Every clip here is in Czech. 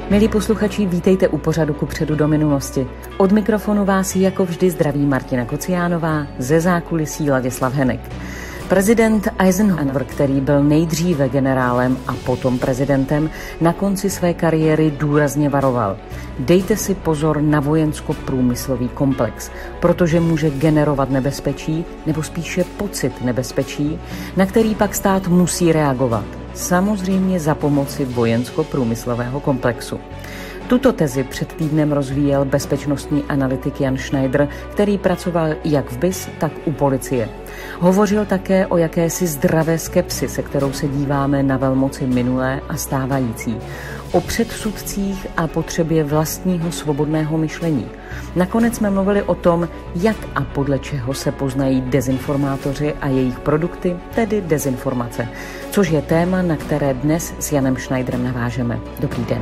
Milí posluchači, vítejte u pořadu Kupředu do minulosti. Od mikrofonu vás jako vždy zdraví Martina Kociánová, ze zákulisí Ladislav Henek. Prezident Eisenhower, který byl nejdříve generálem a potom prezidentem, na konci své kariéry důrazně varoval. Dejte si pozor na vojensko-průmyslový komplex, protože může generovat nebezpečí, nebo spíše pocit nebezpečí, na který pak stát musí reagovat. Samozřejmě za pomoci vojensko-průmyslového komplexu. Tuto tezi před týdnem rozvíjel bezpečnostní analytik Jan Schneider, který pracoval jak v BIS, tak u policie. Hovořil také o jakési zdravé skepsi, se kterou se díváme na velmoci minulé a stávající. O předsudcích a potřebě vlastního svobodného myšlení. Nakonec jsme mluvili o tom, jak a podle čeho se poznají dezinformátoři a jejich produkty, tedy dezinformace, což je téma, na které dnes s Janem Schneiderem navážeme. Dobrý den.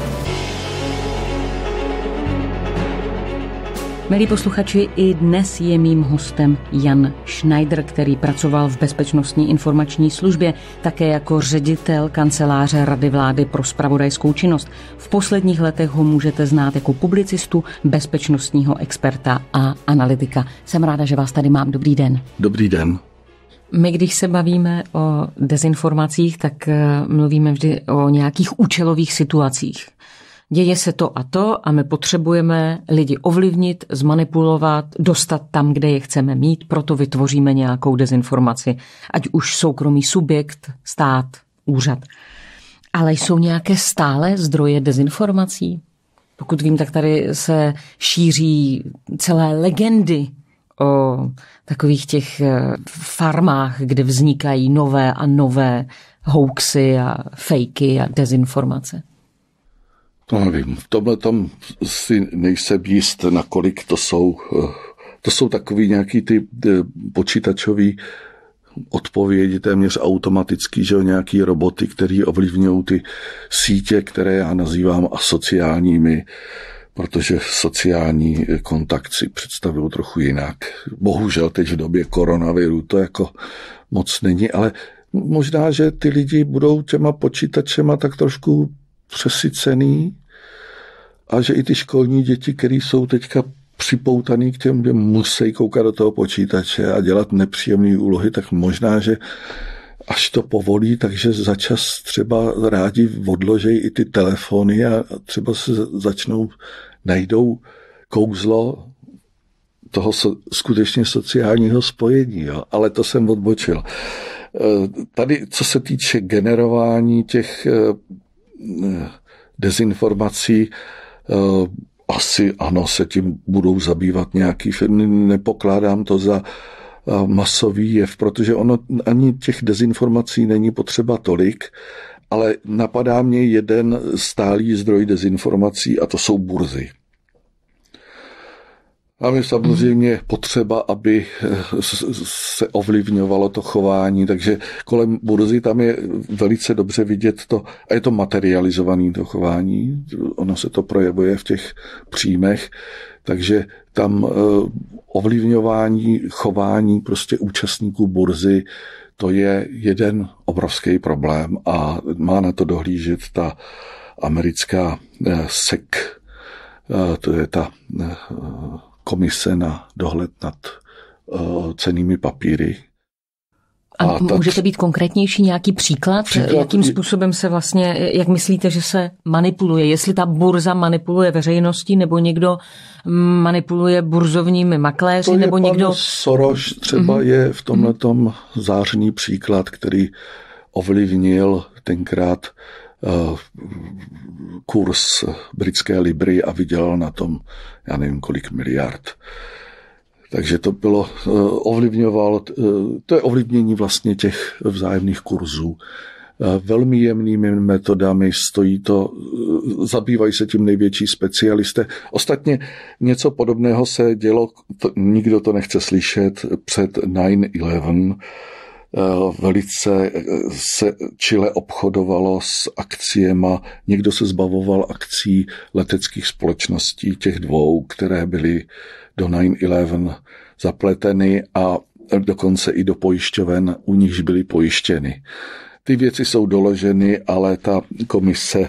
Milí posluchači, i dnes je mým hostem Jan Schneider, který pracoval v Bezpečnostní informační službě, také jako ředitel kanceláře Rady vlády pro zpravodajskou činnost. V posledních letech ho můžete znát jako publicistu, bezpečnostního experta a analytika. Jsem ráda, že vás tady mám. Dobrý den. Dobrý den. My, když se bavíme o dezinformacích, tak mluvíme vždy o nějakých účelových situacích. Děje se to a my potřebujeme lidi ovlivnit, zmanipulovat, dostat tam, kde je chceme mít, proto vytvoříme nějakou dezinformaci, ať už soukromý subjekt, stát, úřad. Ale jsou nějaké stále zdroje dezinformací? Pokud vím, tak tady se šíří celé legendy o takových těch farmách, kde vznikají nové a nové hoaxy a fejky a dezinformace. To nevím, v tomhletom si nejsem jist, nakolik to jsou takový nějaký ty počítačový odpovědi téměř automatický, že nějaký roboty, který ovlivňují ty sítě, které já nazývám asociálními, protože sociální kontakt si představují trochu jinak. Bohužel teď v době koronaviru to jako moc není, ale možná, že ty lidi budou těma počítačema tak trošku přesycený a že i ty školní děti, které jsou teďka připoutaný k těm, že musí koukat do toho počítače a dělat nepříjemné úlohy, tak možná, že až to povolí, takže začas třeba rádi odložejí i ty telefony a třeba se najdou kouzlo toho skutečně sociálního spojení. Jo? Ale to jsem odbočil. Tady, co se týče generování těch dezinformací, asi ano, se tím budou zabývat nějaký firmy. Nepokládám to za masový jev, protože ono ani těch dezinformací není potřeba tolik, ale napadá mě jeden stálý zdroj dezinformací a to jsou burzy. A je samozřejmě potřeba, aby se ovlivňovalo to chování, takže kolem burzy tam je velice dobře vidět to, a je to materializované to chování, ono se to projevuje v těch příjmech, takže tam ovlivňování chování prostě účastníků burzy, to je jeden obrovský problém a má na to dohlížet ta americká SEC, to je ta komise na dohled nad cennými papíry. A můžete být konkrétnější nějaký příklad? Jakým způsobem se vlastně, jak myslíte, že se manipuluje? Jestli ta burza manipuluje veřejností, nebo někdo manipuluje burzovními makléři, nebo někdo... Soros třeba je v tomhletom zářný příklad, který ovlivnil tenkrát kurz britské libry a vydělal na tom, já nevím kolik miliard. Takže to bylo to je ovlivnění vlastně těch vzájemných kurzů. Velmi jemnými metodami zabývají se tím největší specialisté. Ostatně něco podobného se dělo, nikdo to nechce slyšet, před 9/11. Velice se čile obchodovalo s akciema. Někdo se zbavoval akcí leteckých společností, těch dvou, které byly do 9/11 zapleteny a dokonce i do pojišťoven, u nichž byly pojištěny. Ty věci jsou doloženy, ale ta komise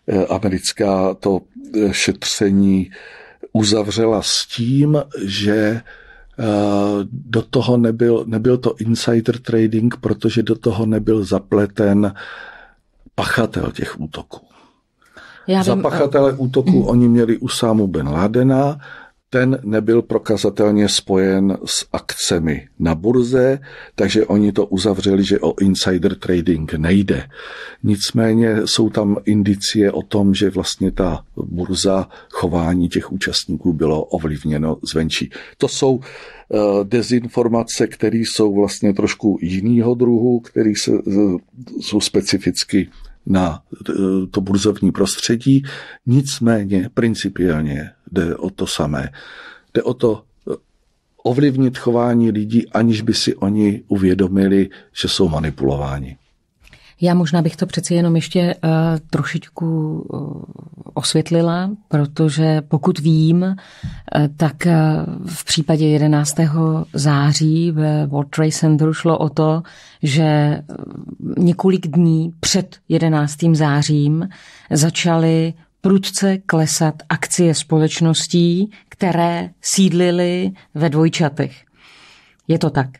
americká to šetření uzavřela s tím, že do toho nebyl to insider trading, protože do toho nebyl zapleten pachatel těch útoků. Za pachatele útoků oni měli Usámu bin Ládena, ten nebyl prokazatelně spojen s akcemi na burze, takže oni to uzavřeli, že o insider trading nejde. Nicméně jsou tam indicie o tom, že vlastně ta burza, chování těch účastníků bylo ovlivněno zvenčí. To jsou dezinformace, které jsou vlastně trošku jinýho druhu, které jsou specificky na to burzovní prostředí, nicméně principiálně jde o to samé. Jde o to ovlivnit chování lidí, aniž by si oni uvědomili, že jsou manipulováni. Já možná bych to přeci jenom ještě trošičku osvětlila, protože pokud vím, tak v případě 11. září ve World Trade Center šlo o to, že několik dní před 11. zářím začaly prudce klesat akcie společností, které sídlily ve Dvojčatech. Je to tak?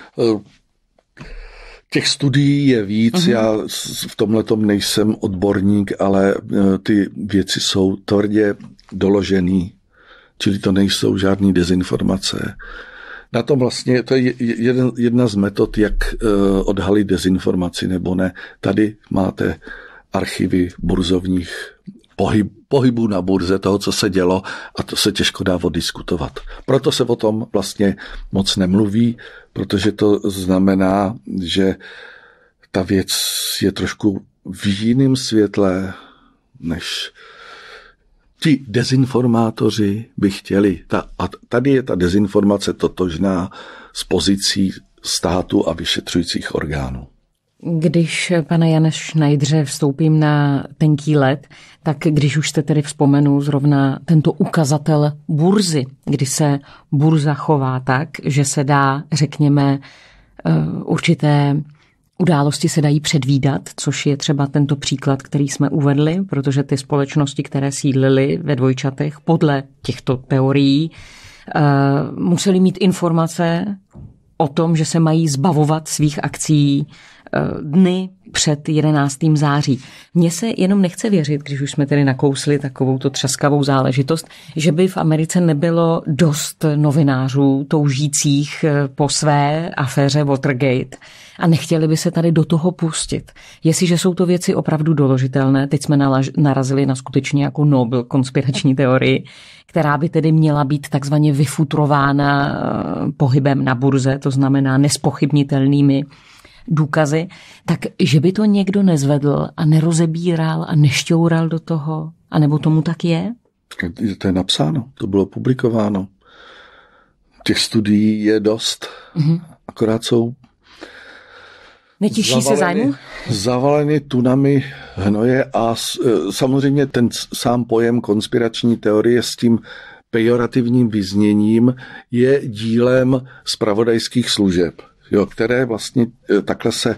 Těch studií je víc, já v tomhletom nejsem odborník, ale ty věci jsou tvrdě doložený, čili to nejsou žádný dezinformace. Na tom vlastně, to je jedna z metod, jak odhalit dezinformaci nebo ne. Tady máte archivy burzovních pohybů na burze, toho, co se dělo, a to se těžko dá odiskutovat. Proto se o tom vlastně moc nemluví, protože to znamená, že ta věc je trošku v jiném světle, než ti dezinformátoři by chtěli. A tady je ta dezinformace totožná s pozicí státu a vyšetřujících orgánů. Když, pane Jane Schneidere, vstoupím na tenký led, tak když už jste tedy vzpomenul zrovna tento ukazatel burzy, kdy se burza chová tak, že se dá, řekněme, určité události se dají předvídat, což je třeba tento příklad, který jsme uvedli, protože ty společnosti, které sídlily ve Dvojčatech podle těchto teorií, museli mít informace o tom, že se mají zbavovat svých akcií dny před 11. září. Mně se jenom nechce věřit, když už jsme tedy nakousli takovou to třaskavou záležitost, že by v Americe nebylo dost novinářů toužících po své aféře Watergate a nechtěli by se tady do toho pustit. Jestliže jsou to věci opravdu doložitelné, teď jsme narazili na skutečně jako Nobel konspirační teorii, která by tedy měla být takzvaně vyfutrována pohybem na burze, to znamená nespochybnitelnými důkazy, tak že by to někdo nezvedl a nerozebíral a nešťoural do toho, anebo tomu tak je? To je napsáno, to bylo publikováno. Těch studií je dost, akorát jsou netěší se zájmu? Zavaleny tunami hnoje a samozřejmě ten sám pojem konspirační teorie s tím pejorativním vyzněním je dílem zpravodajských služeb, které vlastně takhle se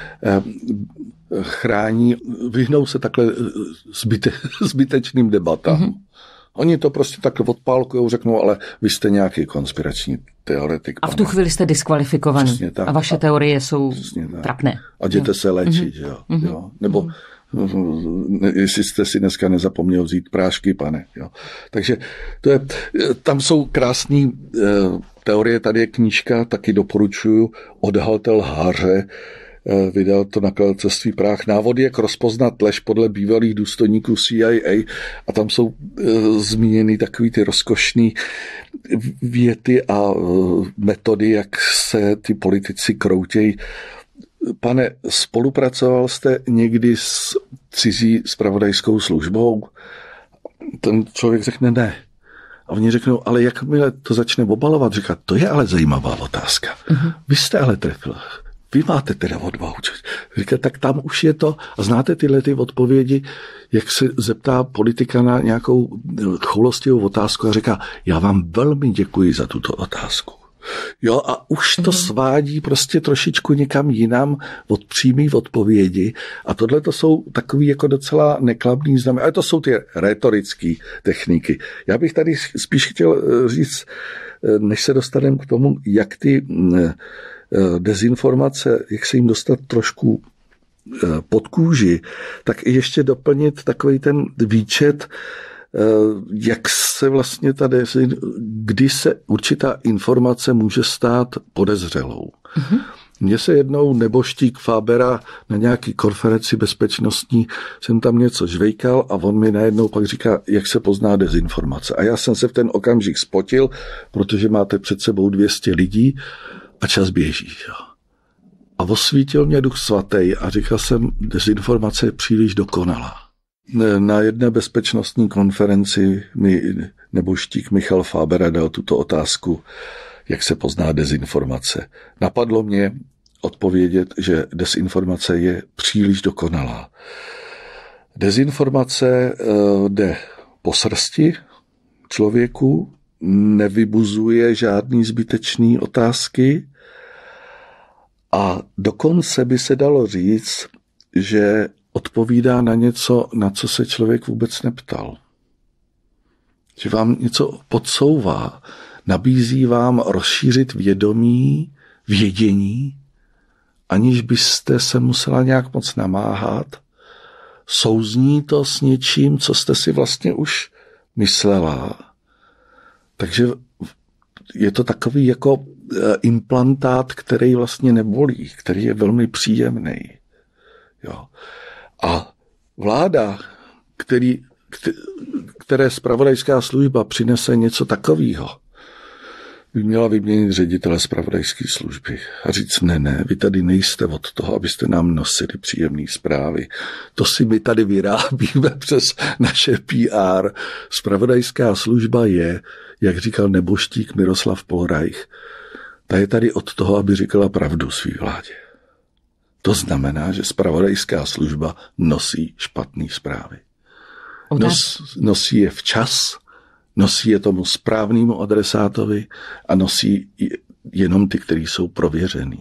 chrání, vyhnou se takhle zbytečným debatám. Oni to prostě takhle odpálkujou, řeknou, ale vy jste nějaký konspirační teoretik. A v tu chvíli jste diskvalifikovaný. A vaše teorie jsou trapné. A jděte se léčit, jo. Nebo jestli jste si dneska nezapomněl vzít prášky, pane. Jo. Takže tam jsou krásné teorie, tady je knížka, taky doporučuju, Odhalatel lháře, vydal to nakladatelství Práh. Návody, jak rozpoznat lež podle bývalých důstojníků CIA, a tam jsou zmíněny takový ty rozkošný věty a metody, jak se ty politici kroutějí. Pane, spolupracoval jste někdy s cizí zpravodajskou službou? Ten člověk řekne ne. A oni řeknou, ale jakmile to začne obalovat, říká, to je ale zajímavá otázka. Vy jste ale trefil. Vy máte teda odvahu. Říká, tak tam už je to. A znáte tyhle ty odpovědi, jak se zeptá politika na nějakou choulostivou otázku a říká, já vám velmi děkuji za tuto otázku. Jo, a už to svádí prostě trošičku někam jinam od přímý odpovědi. A tohle to jsou takový jako docela nekladný znamená. Ale to jsou ty rétorické techniky. Já bych tady spíš chtěl říct, než se dostaneme k tomu, jak ty dezinformace, jak se jim dostat trošku pod kůži, tak i ještě doplnit takový ten výčet, jak se vlastně kdy se určitá informace může stát podezřelou. Mm-hmm. Mně se jednou neboštík Fabera na nějaký konferenci bezpečnostní, jsem tam něco žvejkal a on mi najednou pak říká, jak se pozná dezinformace. A já jsem se v ten okamžik spotil, protože máte před sebou 200 lidí a čas běží. Jo. A osvítil mě Duch svatý a říkal jsem, dezinformace je příliš dokonalá. Na jedné bezpečnostní konferenci mi neboštík Michal Fabera dal tuto otázku, jak se pozná dezinformace. Napadlo mě odpovědět, že dezinformace je příliš dokonalá. Dezinformace jde po srsti člověku, nevybuzuje žádný zbytečný otázky a dokonce by se dalo říct, že odpovídá na něco, na co se člověk vůbec neptal. Že vám něco podsouvá, nabízí vám rozšířit vědomí, vědění, aniž byste se musela nějak moc namáhat. Souzní to s něčím, co jste si vlastně už myslela. Takže je to takový jako implantát, který vlastně nebolí, který je velmi příjemný. Jo. A vláda, které zpravodajská služba přinese něco takového, by měla vyměnit ředitele zpravodajské služby a říct, ne, vy tady nejste od toho, abyste nám nosili příjemné zprávy. To si my tady vyrábíme přes naše PR. Zpravodajská služba je, jak říkal neboštík Miroslav Polreich, ta je tady od toho, aby říkala pravdu svý vládě. To znamená, že zpravodajská služba nosí špatné zprávy. Nosí je včas, nosí je tomu správnému adresátovi a nosí jenom ty, kteří jsou prověřený.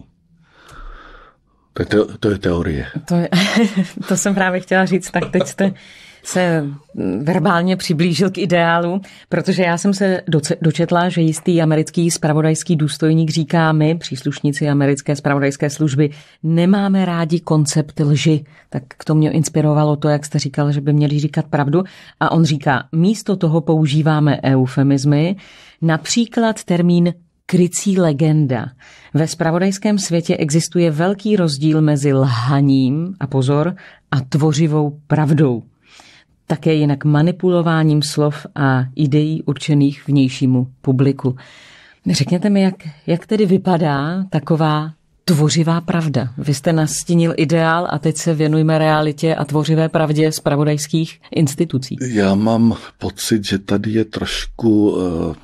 To je teorie. To jsem právě chtěla říct, tak teď jste se verbálně přiblížil k ideálu, protože já jsem se dočetla, že jistý americký zpravodajský důstojník říká, my, příslušníci americké zpravodajské služby, nemáme rádi koncept lži. Tak k tomu mě inspirovalo to, jak jste říkal, že by měli říkat pravdu. A on říká, místo toho používáme eufemizmy, například termín krycí legenda. Ve zpravodajském světě existuje velký rozdíl mezi lhaním, a pozor, a tvořivou pravdou. Také jinak manipulováním slov a ideí určených vnějšímu publiku. Řekněte mi, jak tedy vypadá taková tvořivá pravda? Vy jste nastínil ideál a teď se věnujme realitě a tvořivé pravdě zpravodajských institucí. Já mám pocit, že tady je trošku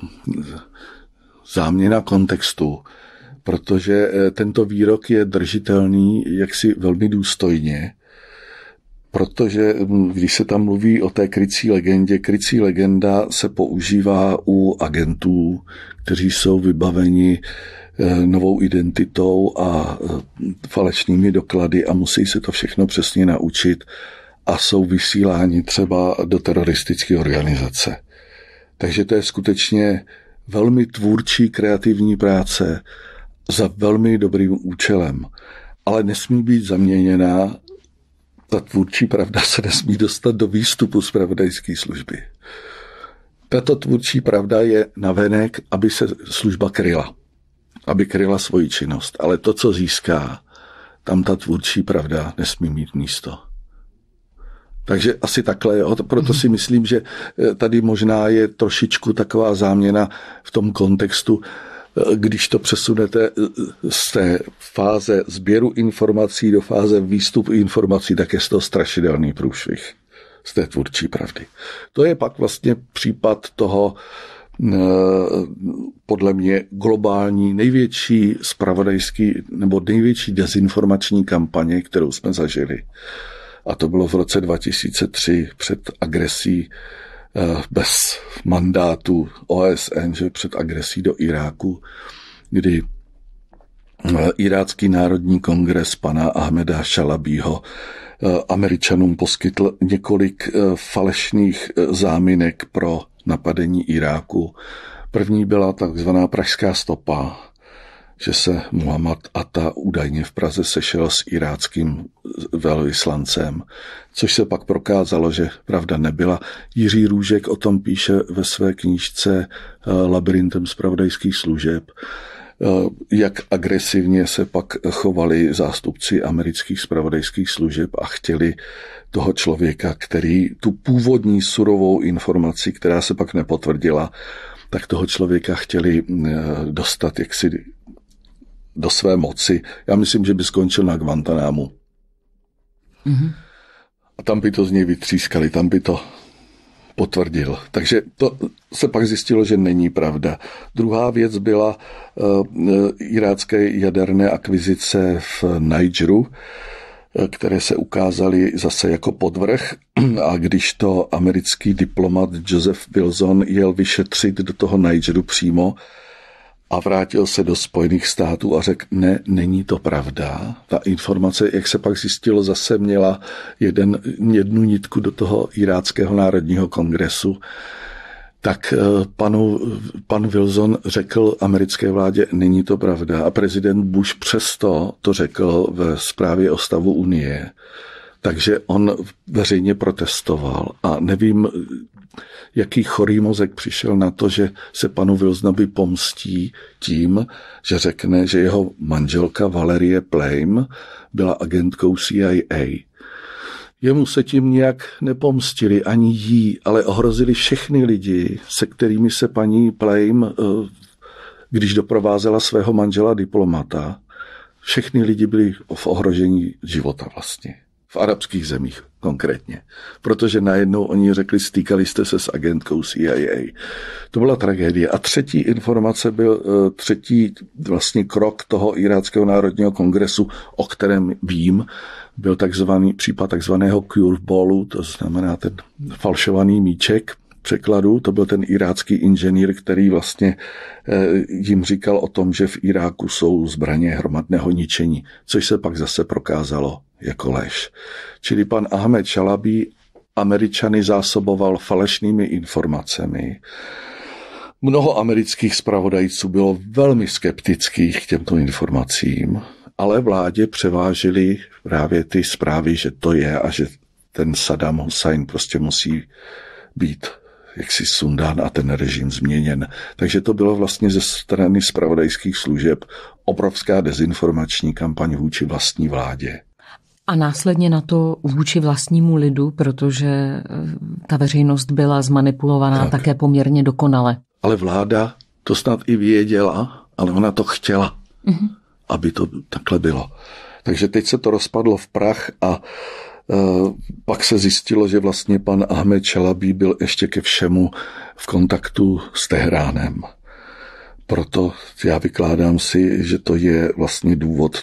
záměna kontextu, protože tento výrok je držitelný jaksi velmi důstojně, protože když se tam mluví o té krycí legenda se používá u agentů, kteří jsou vybaveni novou identitou a falešnými doklady a musí se to všechno přesně naučit a jsou vysíláni třeba do teroristické organizace. Takže to je skutečně velmi tvůrčí, kreativní práce za velmi dobrým účelem, ale nesmí být zaměněná. Ta tvůrčí pravda se nesmí dostat do výstupu zpravodajské služby. Tato tvůrčí pravda je navenek, aby se služba kryla. Aby kryla svoji činnost. Ale to, co získá, tam ta tvůrčí pravda nesmí mít místo. Takže asi takhle. Jo. Proto si myslím, že tady možná je trošičku taková záměna v tom kontextu, když to přesunete z té fáze sběru informací do fáze výstupu informací, tak je to strašidelný průšvih z té tvůrčí pravdy. To je pak vlastně případ toho, podle mě, globální největší zpravodajský nebo největší dezinformační kampaně, kterou jsme zažili. A to bylo v roce 2003 před agresí bez mandátu OSN, že před agresí do Iráku, kdy Irácký národní kongres pana Ahmeda Šalabího Američanům poskytl několik falešných záminek pro napadení Iráku. První byla takzvaná pražská stopa, že se Muhammad Atta údajně v Praze sešel s iráckým velvyslancem, což se pak prokázalo, že pravda nebyla. Jiří Růžek o tom píše ve své knížce Labyrintem zpravodajských služeb, jak agresivně se pak chovali zástupci amerických zpravodajských služeb a chtěli toho člověka, který tu původní surovou informaci, která se pak nepotvrdila, tak toho člověka chtěli dostat jaksi do své moci. Já myslím, že by skončil na Guantanámu. Mm-hmm. A tam by to z něj vytřískali, tam by to potvrdil. Takže to se pak zjistilo, že není pravda. Druhá věc byla irácké jaderné akvizice v Nigeru, které se ukázaly zase jako podvrh. A když to americký diplomat Joseph Wilson jel vyšetřit do toho Nigeru přímo a vrátil se do Spojených států a řekl, ne, není to pravda. Ta informace, jak se pak zjistilo, zase měla jednu nitku do toho Iráckého národního kongresu. Tak pan Wilson řekl americké vládě, není to pravda. A prezident Bush přesto to řekl ve zprávě o stavu Unie. Takže on veřejně protestoval a nevím, jaký chorý mozek přišel na to, že se panu Wilsonovi pomstí tím, že řekne, že jeho manželka Valerie Plame byla agentkou CIA. Jemu se tím nějak nepomstili, ani jí, ale ohrozili všechny lidi, se kterými se paní Plame, když doprovázela svého manžela diplomata, všechny lidi byli v ohrožení života vlastně. V arabských zemích konkrétně. Protože najednou oni řekli, stýkali jste se s agentkou CIA. To byla tragédie. A třetí informace byl třetí vlastně krok toho Iráckého národního kongresu, o kterém vím, byl případ takzvaného curveballu, to znamená ten falšovaný míček překladu. To byl ten irácký inženýr, který vlastně jim říkal o tom, že v Iráku jsou zbraně hromadného ničení, což se pak zase prokázalo jako lež. Čili pan Ahmed Šalabí Američany zásoboval falešnými informacemi. Mnoho amerických zpravodajců bylo velmi skeptických k těmto informacím, ale vládě převážily právě ty zprávy, že to je a že ten Saddam Hussein prostě musí být jaksi sundán a ten režim změněn. Takže to bylo vlastně ze strany zpravodajských služeb obrovská dezinformační kampaň vůči vlastní vládě. A následně na to vůči vlastnímu lidu, protože ta veřejnost byla zmanipulovaná také poměrně dokonale. Ale vláda to snad i věděla, ale ona to chtěla, aby to takhle bylo. Takže teď se to rozpadlo v prach a pak se zjistilo, že vlastně pan Ahmed Šalabí byl ještě ke všemu v kontaktu s Tehránem. Proto já vykládám si, že to je vlastně důvod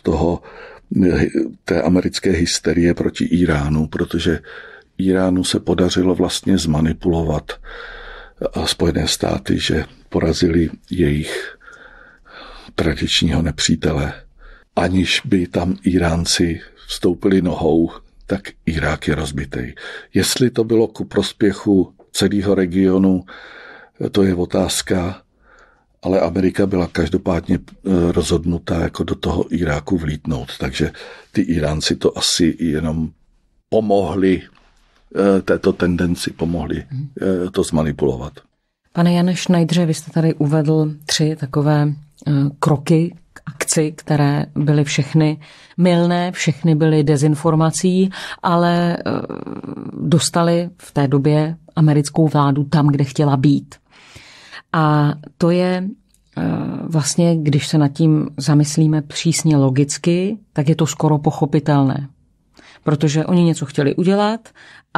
té americké hysterie proti Iránu, protože Iránu se podařilo vlastně zmanipulovat a Spojené státy, že porazili jejich tradičního nepřítele. Aniž by tam Iránci vstoupili nohou, tak Irák je rozbitý. Jestli to bylo ku prospěchu celého regionu, to je otázka, ale Amerika byla každopádně rozhodnutá jako do toho Iráku vlítnout, takže ty Iránci to asi jenom pomohli, této tendenci pomohli to zmanipulovat. Pane Jane Schneidere, vy jste tady uvedl 3 takové kroky k akci, které byly všechny mylné, všechny byly dezinformací, ale dostali v té době americkou vládu tam, kde chtěla být. A to je vlastně, když se nad tím zamyslíme přísně logicky, tak je to skoro pochopitelné. Protože oni něco chtěli udělat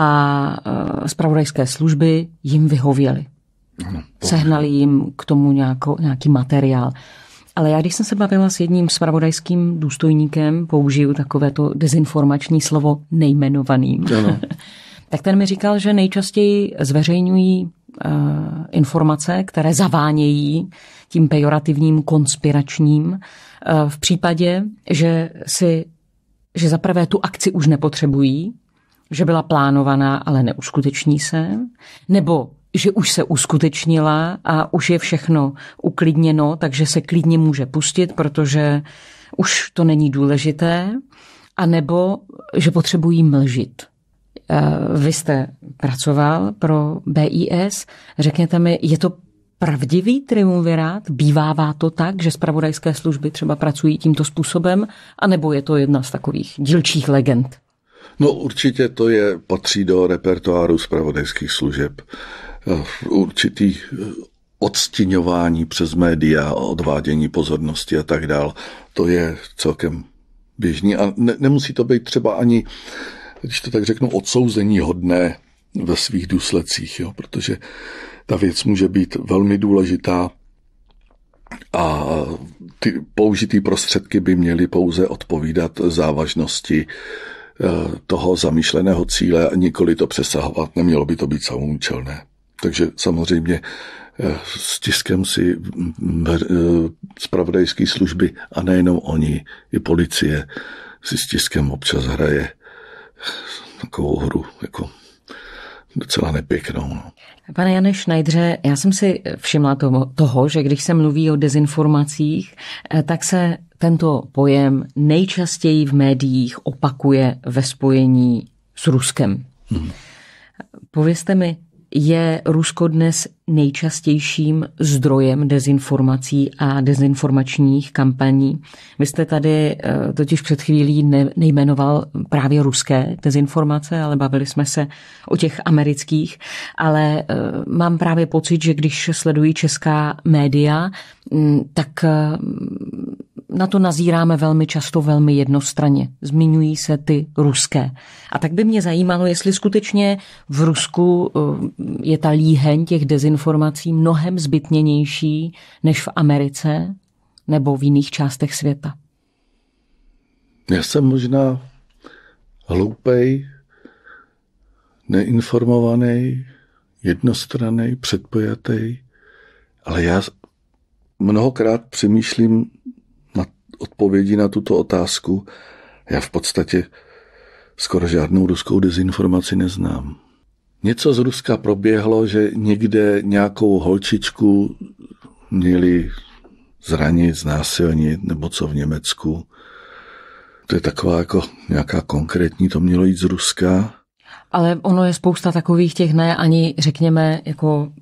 a zpravodajské služby jim vyhověly. Sehnali jim k tomu nějaký materiál. Ale já, když jsem se bavila s jedním zpravodajským důstojníkem, použiju takovéto dezinformační slovo nejmenovaným, tak ten mi říkal, že nejčastěji zveřejňují informace, které zavánějí tím pejorativním konspiračním v případě, že zaprvé tu akci už nepotřebují, že byla plánovaná, ale neuskuteční se, nebo že už se uskutečnila a už je všechno uklidněno, takže se klidně může pustit, protože už to není důležité, anebo že potřebují mlžit. Vy jste pracoval pro BIS, řekněte mi, je to pravdivý triumvirát? Bývává to tak, že zpravodajské služby třeba pracují tímto způsobem, anebo je to jedna z takových dílčích legend? No určitě to patří do repertoáru zpravodajských služeb. Určitý odstíňování přes média, odvádění pozornosti a tak dál. To je celkem běžný a nemusí to být třeba ani, když to tak řeknu, odsouzení hodné ve svých důsledcích, jo, protože ta věc může být velmi důležitá a ty použitý prostředky by měly pouze odpovídat závažnosti toho zamýšleného cíle a nikoli to přesahovat, nemělo by to být samoúčelné. Takže samozřejmě s tiskem si zpravodajské služby a nejenom oni, i policie si s tiskem občas hraje takovou hru jako docela nepěknou. No. Pane Jane Schneidere, já jsem si všimla toho, že když se mluví o dezinformacích, tak se tento pojem nejčastěji v médiích opakuje ve spojení s Ruskem. Povězte mi, je Rusko dnes nejčastějším zdrojem dezinformací a dezinformačních kampaní? Vy jste tady totiž před chvílí nejmenoval právě ruské dezinformace, ale bavili jsme se o těch amerických, ale mám právě pocit, že když sledují česká média, tak na to nazíráme velmi často velmi jednostranně. Zmiňují se ty ruské. A tak by mě zajímalo, jestli skutečně v Rusku je ta líheň těch dezinformací mnohem zbytněnější než v Americe nebo v jiných částech světa. Já jsem možná hloupej, neinformovaný, jednostranný, předpojatý, ale já mnohokrát přemýšlím na odpovědi na tuto otázku. Já v podstatě skoro žádnou ruskou dezinformaci neznám. Něco z Ruska proběhlo, že někde nějakou holčičku měli zranit, znásilnit, nebo co v Německu. To je taková jako nějaká konkrétní, to mělo jít z Ruska. Ale ono je spousta takových těch ne ani, řekněme, jako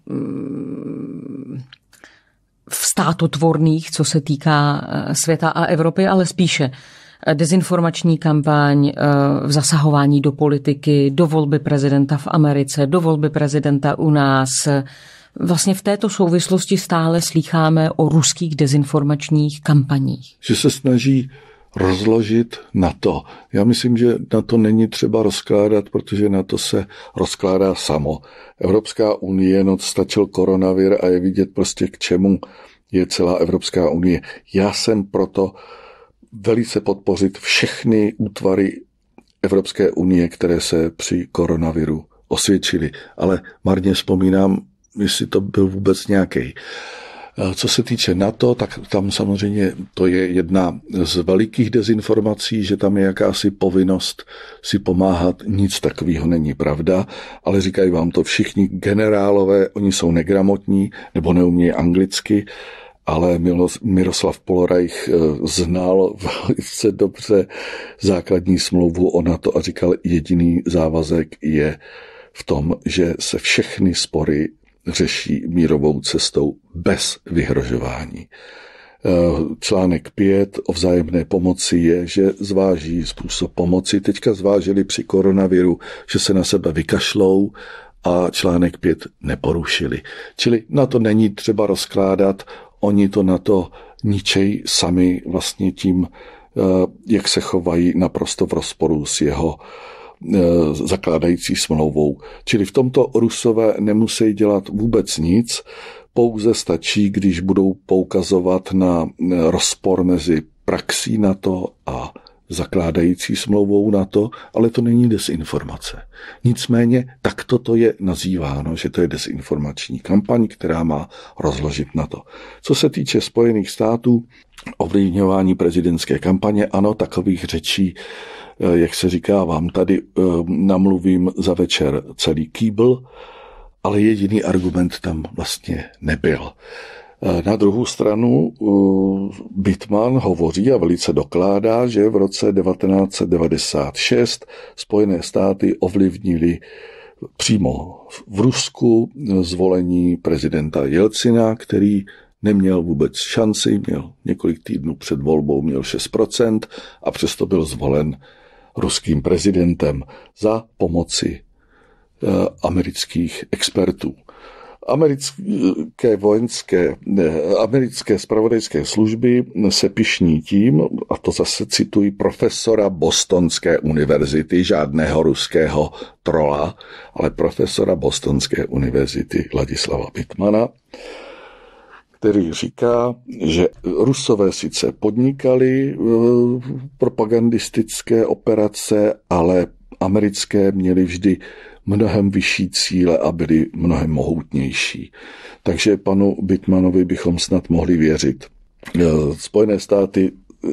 státotvorných, co se týká světa a Evropy, ale spíše dezinformační kampaň, v zasahování do politiky, do volby prezidenta v Americe, do volby prezidenta u nás. Vlastně v této souvislosti stále slýcháme o ruských dezinformačních kampaních. Že se snaží rozložit NATO. Já myslím, že NATO není třeba rozkládat, protože NATO se rozkládá samo. Evropská unie, no stačil koronavir a je vidět prostě k čemu je celá Evropská unie. Já jsem proto velice podpořit všechny útvary Evropské unie, které se při koronaviru osvědčily. Ale marně vzpomínám, jestli to byl vůbec nějaký. Co se týče NATO, tak tam samozřejmě to je jedna z velikých dezinformací, že tam je jakási povinnost si pomáhat. Nic takového není pravda, ale říkají vám to všichni generálové, oni jsou negramotní nebo neumějí anglicky, ale Miroslav Polorajch znal velice dobře základní smlouvu o NATO a říkal, jediný závazek je v tom, že se všechny spory řeší mírovou cestou bez vyhrožování. Článek 5 o vzájemné pomoci je, že zváží způsob pomoci. Teďka zvážili při koronaviru, že se na sebe vykašlou a článek 5 neporušili. Čili na to není třeba rozkládat, oni to na to ničej sami vlastně tím, jak se chovají naprosto v rozporu s jeho zakládající smlouvou. Čili v tomto Rusové nemusí dělat vůbec nic, pouze stačí, když budou poukazovat na rozpor mezi praxí NATO a zakládající smlouvou NATO, ale to není dezinformace. Nicméně takto to je nazýváno, že to je dezinformační kampaň, která má rozložit NATO. Co se týče Spojených států, ovlivňování prezidentské kampaně, ano, takových řečí, jak se říká, vám tady namluvím za večer celý kýbl, ale jediný argument tam vlastně nebyl. Na druhou stranu Bittman hovoří a velice dokládá, že v roce 1996 Spojené státy ovlivnili přímo v Rusku zvolení prezidenta Jelcina, který neměl vůbec šanci, měl několik týdnů před volbou, měl 6% a přesto byl zvolen ruským prezidentem za pomoci amerických expertů. Americké zpravodajské služby se pyšní tím, a to zase cituji profesora Bostonské univerzity, žádného ruského trola, ale profesora Bostonské univerzity Ladislava Bittmana, který říká, že Rusové sice podnikali propagandistické operace, ale americké měli vždy mnohem vyšší cíle a byli mnohem mohutnější. Takže panu Bittmanovi bychom snad mohli věřit. Spojené státy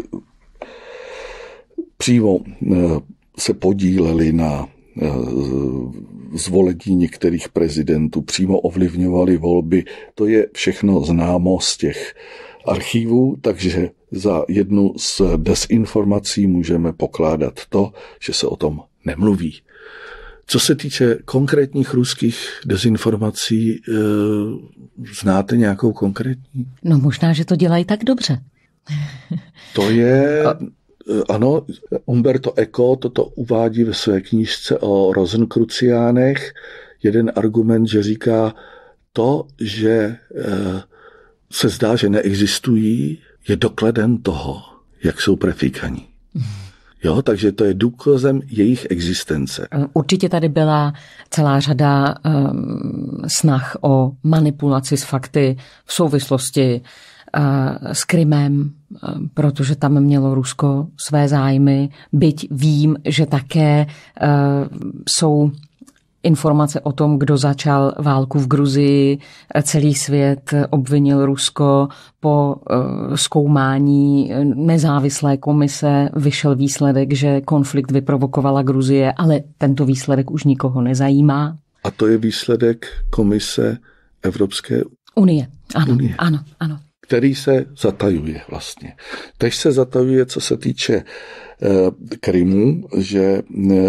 přímo se podíleli na zvolení některých prezidentů, přímo ovlivňovali volby. To je všechno známo z těch archívů, takže za jednu z dezinformací můžeme pokládat to, že se o tom nemluví. Co se týče konkrétních ruských dezinformací, znáte nějakou konkrétní? No možná, že to dělají tak dobře. To je, ano, Umberto Eco toto uvádí ve své knížce o Rosenkruciánech. Jeden argument, že říká to, že se zdá, že neexistují, je dokladem toho, jak jsou prefíkaní. Jo, takže to je důkazem jejich existence. Určitě tady byla celá řada snah o manipulaci s fakty v souvislosti s Krymem, protože tam mělo Rusko své zájmy, byť vím, že také jsou informace o tom, kdo začal válku v Gruzii. Celý svět obvinil Rusko. Po zkoumání nezávislé komise vyšel výsledek, že konflikt vyprovokovala Gruzie, ale tento výsledek už nikoho nezajímá. A to je výsledek komise Evropské unie. Ano. Který se zatajuje vlastně. Teď se zatajuje, co se týče Krymu, že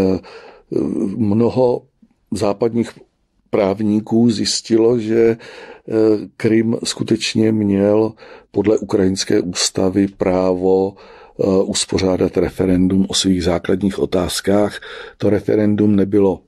mnoho západních právníků zjistilo, že Krym skutečně měl podle ukrajinské ústavy právo uspořádat referendum o svých základních otázkách. To referendum nebylo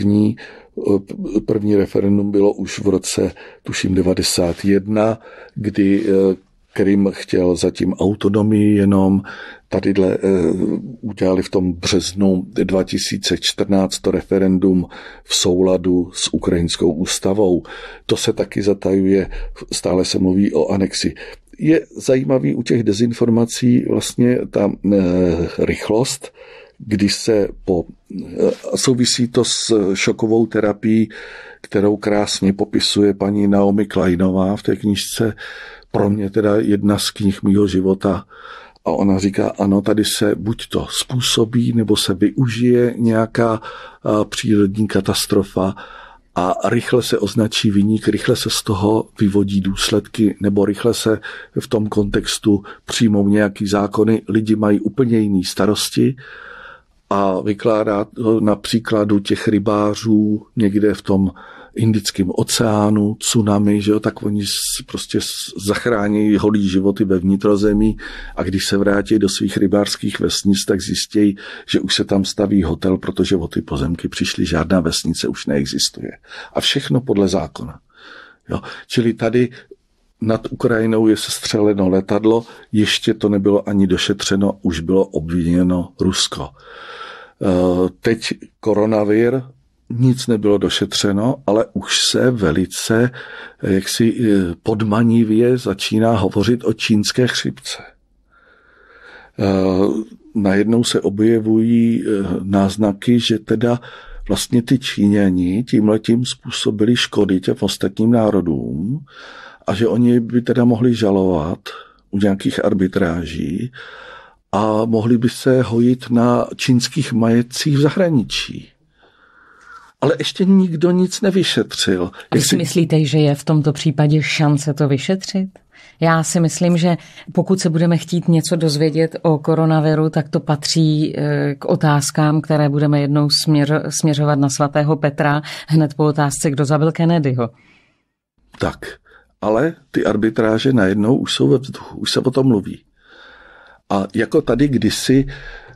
první referendum bylo už v roce, tuším, 91, kdy Krym chtěl zatím autonomii jenom. Tadyhle udělali v tom březnu 2014 to referendum v souladu s ukrajinskou ústavou. To se taky zatajuje, stále se mluví o anexi. Je zajímavý u těch dezinformací vlastně ta rychlost, když se souvisí to s šokovou terapií, kterou krásně popisuje paní Naomi Kleinová v té knížce, pro mě teda jedna z knih mýho života. A ona říká, ano, tady se buď to způsobí, nebo se využije nějaká přírodní katastrofa a rychle se označí viník, rychle se z toho vyvodí důsledky, nebo rychle se v tom kontextu přijmou nějaký zákony. Lidi mají úplně jiný starosti a vykládá to na příkladu těch rybářů někde v tom Indickém oceánu, tsunami, že jo, tak oni prostě zachrání holí životy ve vnitrozemí a když se vrátí do svých rybářských vesnic, tak zjistějí, že už se tam staví hotel, protože o ty pozemky přišly, žádná vesnice už neexistuje. A všechno podle zákona. Jo. Čili tady nad Ukrajinou je sestřeleno letadlo, ještě to nebylo ani došetřeno, už bylo obviněno Rusko. Teď koronavir, nic nebylo došetřeno, ale už se velice jaksi podmanivě začíná hovořit o čínské chřipce. najednou se objevují náznaky, že teda vlastně ty Číňani tímhletím způsobili škody těm ostatním národům a že oni by teda mohli žalovat u nějakých arbitráží a mohli by se hojit na čínských majetcích v zahraničí. Ale ještě nikdo nic nevyšetřil. Vy si myslíte, že je v tomto případě šance to vyšetřit? Já si myslím, že pokud se budeme chtít něco dozvědět o koronaviru, tak to patří k otázkám, které budeme jednou směřovat na svatého Petra hned po otázce, kdo zabil Kennedyho. Tak, ale ty arbitráže najednou už jsou ve vzduchu, už se o tom mluví. A jako tady kdysi,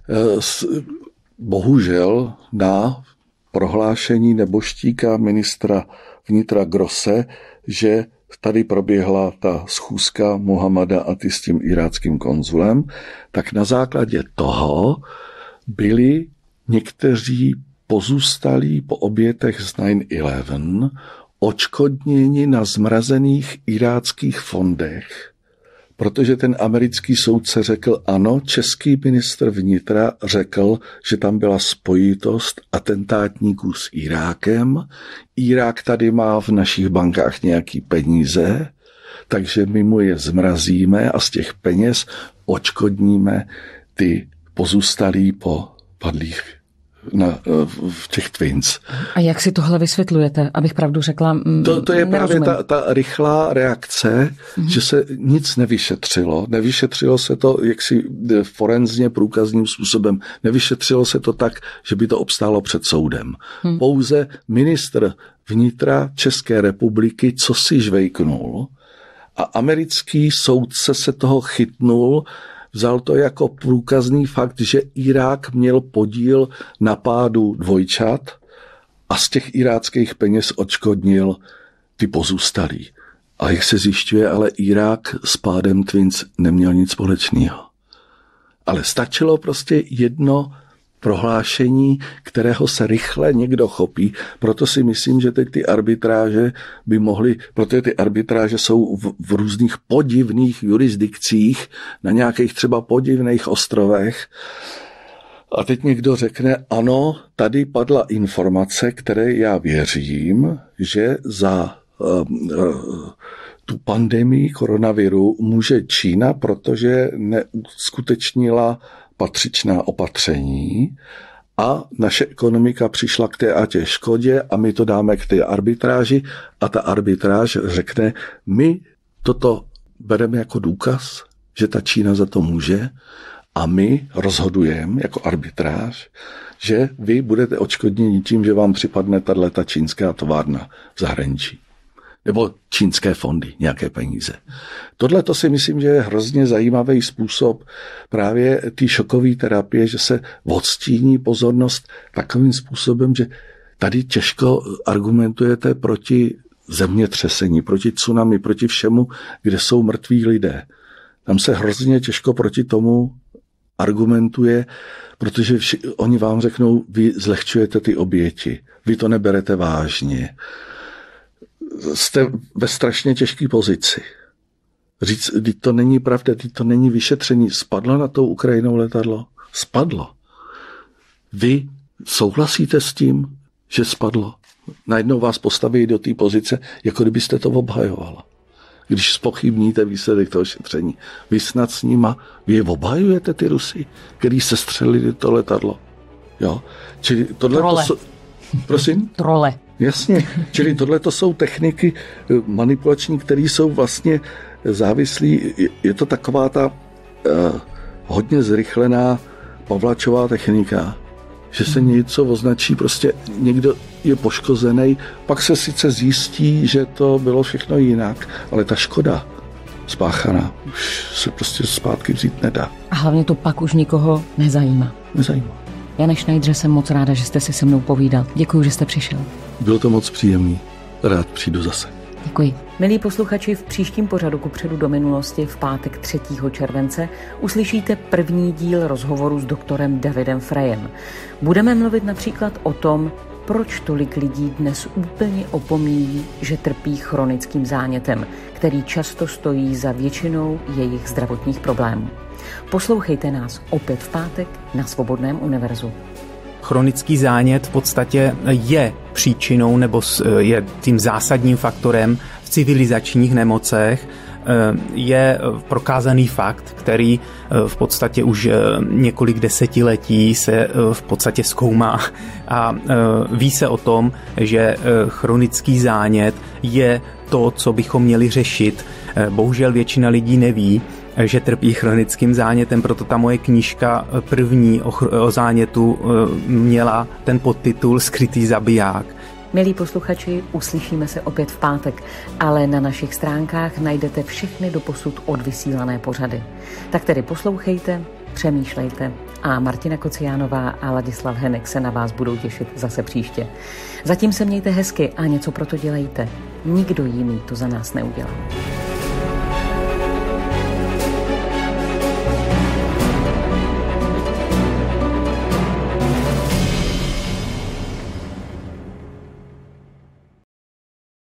bohužel na prohlášení neboštíka ministra vnitra Grosse, že tady proběhla ta schůzka Mohamada Aty s tím iráckým konzulem, tak na základě toho byli někteří pozůstalí po obětech z 9/11 odškodněni na zmrazených iráckých fondech, protože ten americký soudce řekl ano, český ministr vnitra řekl, že tam byla spojitost atentátníků s Irákem. Irák tady má v našich bankách nějaký peníze, takže my mu je zmrazíme a z těch peněz odškodníme ty pozůstalí po padlých v těch Twins. A jak si tohle vysvětlujete, abych pravdu řekla? To je právě ta rychlá reakce, že se nic nevyšetřilo. Nevyšetřilo se to jaksi forenzně průkazným způsobem. Nevyšetřilo se to tak, že by to obstálo před soudem. Pouze ministr vnitra České republiky co si žvejknul a americký soudce se toho chytnul, vzal to jako průkazný fakt, že Irák měl podíl na pádu dvojčat a z těch iráckých peněz odškodnil ty pozůstalí. A jak se zjišťuje, ale Irák s pádem Twins neměl nic společného. Ale stačilo prostě jedno prohlášení, kterého se rychle někdo chopí. Proto si myslím, že teď ty arbitráže by mohly, protože ty arbitráže jsou v různých podivných jurisdikcích, na nějakých třeba podivných ostrovech. A teď někdo řekne, ano, tady padla informace, které já věřím, že za tu pandemii koronaviru může Čína, protože neuskutečnila patřičná opatření a naše ekonomika přišla k té a té škodě a my to dáme k té arbitráži a ta arbitráž řekne, my toto bereme jako důkaz, že ta Čína za to může a my rozhodujeme jako arbitráž, že vy budete odškodněni tím, že vám připadne tato čínská továrna v zahraničí. Nebo čínské fondy, nějaké peníze. Tohle to si myslím, že je hrozně zajímavý způsob právě té šokové terapie, že se odstíní pozornost takovým způsobem, že tady těžko argumentujete proti zemětřesení, proti tsunami, proti všemu, kde jsou mrtví lidé. Tam se hrozně těžko proti tomu argumentuje, protože oni vám řeknou, vy zlehčujete ty oběti, vy to neberete vážně. Jste ve strašně těžké pozici. Říct, teď to není pravda, teď to není vyšetření. Spadlo na tou Ukrajinou letadlo? Spadlo. Vy souhlasíte s tím, že spadlo? Najednou vás postaví do té pozice, jako kdybyste to obhajovala. Když zpochybníte výsledek toho šetření. Vy snad s nima, vy obhajujete ty Rusy, který se střelili to letadlo. Jo? Čili tohle prosím? Trole. Jasně, čili tohle to jsou techniky manipulační, které jsou vlastně závislí. Je to taková ta hodně zrychlená Pavlačová technika, že se něco označí, prostě někdo je poškozený, pak se sice zjistí, že to bylo všechno jinak, ale ta škoda spáchaná už se prostě zpátky vzít nedá. A hlavně to pak už nikoho nezajímá. Nezajímá. Jane Schneidere, jsem moc ráda, že jste si se mnou povídal. Děkuji, že jste přišel. Bylo to moc příjemný. Rád přijdu zase. Děkuji. Milí posluchači, v příštím pořadu Kupředu do minulosti v pátek 3. července uslyšíte první díl rozhovoru s doktorem Davidem Frejem. Budeme mluvit například o tom, proč tolik lidí dnes úplně opomíjí, že trpí chronickým zánětem, který často stojí za většinou jejich zdravotních problémů. Poslouchejte nás opět v pátek na Svobodném univerzu. Chronický zánět v podstatě je příčinou nebo je tím zásadním faktorem v civilizačních nemocech. Je prokázaný fakt, který v podstatě už několik desetiletí se v podstatě zkoumá a ví se o tom, že chronický zánět je to, co bychom měli řešit. Bohužel většina lidí neví, že trpí chronickým zánětem, proto ta moje knížka první o zánětu měla ten podtitul Skrytý zabiják. Milí posluchači, uslyšíme se opět v pátek, ale na našich stránkách najdete všechny doposud odvysílané pořady. Tak tedy poslouchejte, přemýšlejte a Martina Kociánová a Ladislav Henek se na vás budou těšit zase příště. Zatím se mějte hezky a něco pro to dělejte. Nikdo jiný to za nás neudělá.